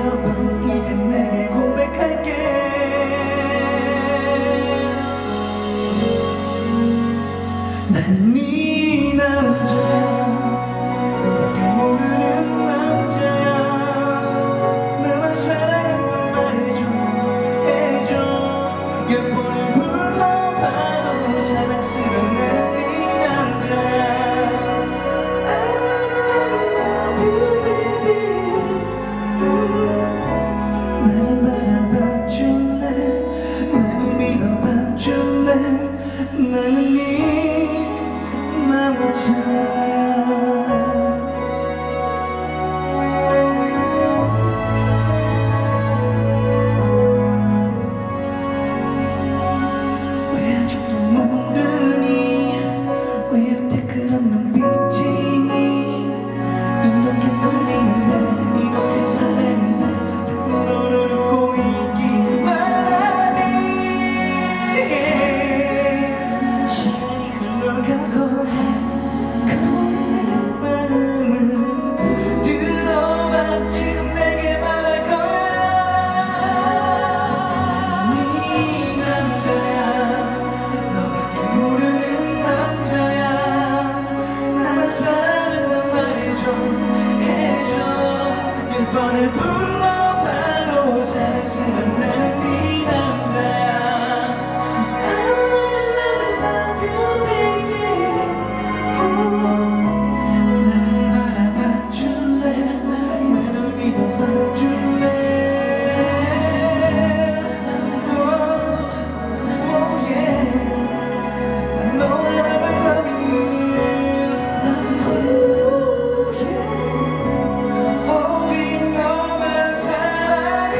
이제 내게 고백할게. 난 네 남자야, 너밖에 모르는 남자야. 나만 사랑한단 말해줘, 해줘. 10번을 불러봐도 사랑스러운 나는 네 남자야. I love you baby. 나를 바라봐줄래, 나를 믿어봐줄래. 나는 네 남자야. 왜 아직도 모르니, 왜 여태 그런 눈빛이니. 이렇게 떨리는데, 이렇게 설레는데 자꾸 너를 웃고 있기만 하니. 시간이 흘러가고 그 마음을 들어봐. 지금 내게 말할 거야. 네 남자야, 너밖에 모르는 남자야. 나만 사랑한단 말해줘, 해줘. 10번을 불러봐도 사랑스러운 나는 네 남자야. I love you baby. 나를 바라봐줄래, 나를 믿어봐줄래. Oh yeah. 난 너를 love you. 오직 너만 사랑해.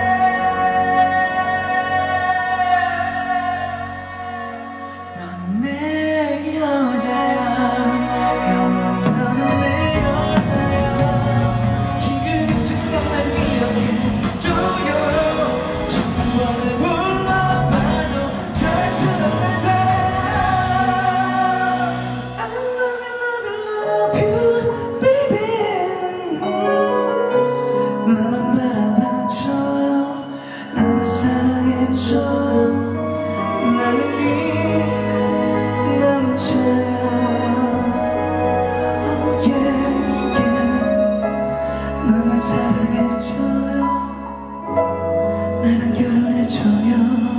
너는 내 여자야, 영원히 너는 내 여자야. 지금 이 순간만 기억해줘요. 1000번을 불러봐도 사랑스러운 내 사랑아. I love you baby. 나만 바라봐줘요, 나만 사랑해줘요. 나는 네 남자야. Oh yeah, yeah. 나만 사랑해줘요, 나랑 결혼해줘요.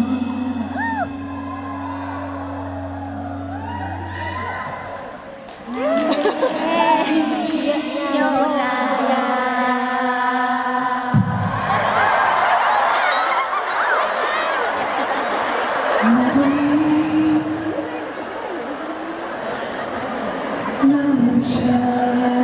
나도 네 남자.